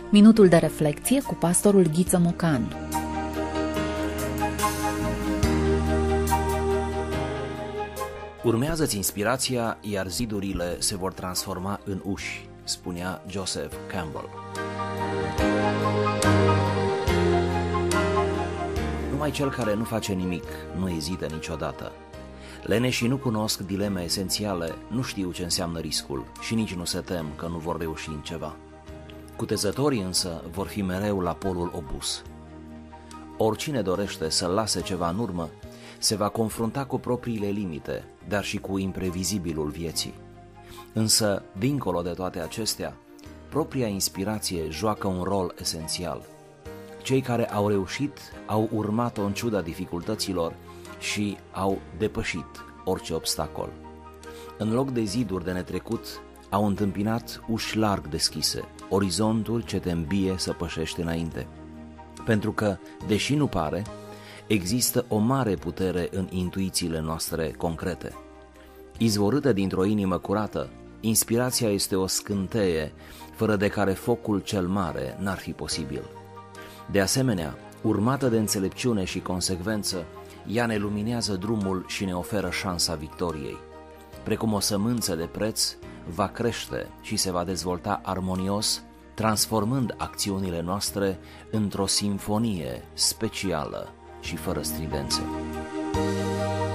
Minutul de reflecție cu pastorul Ghiță Mocan. Urmează-ți inspirația, iar zidurile se vor transforma în uși, spunea Joseph Campbell. Numai cel care nu face nimic nu ezită niciodată. Leneșii nu cunosc dileme esențiale, nu știu ce înseamnă riscul și nici nu se tem că nu vor reuși în ceva. Cutezătorii însă vor fi mereu la polul opus. Oricine dorește să lase ceva în urmă, se va confrunta cu propriile limite, dar și cu imprevizibilul vieții. Însă, dincolo de toate acestea, propria inspirație joacă un rol esențial. Cei care au reușit au urmat-o în ciuda dificultăților și au depășit orice obstacol. În loc de ziduri de netrecut, au întâmpinat uși larg deschise, orizonturi ce te îmbie să pășești înainte. Pentru că, deși nu pare, există o mare putere în intuițiile noastre concrete. Izvorâtă dintr-o inimă curată, inspirația este o scânteie, fără de care focul cel mare n-ar fi posibil. De asemenea, urmată de înțelepciune și consecvență, ea ne luminează drumul și ne oferă șansa victoriei. Precum o sămânță de preț, va crește și se va dezvolta armonios, transformând acțiunile noastre într-o simfonie specială și fără stridențe.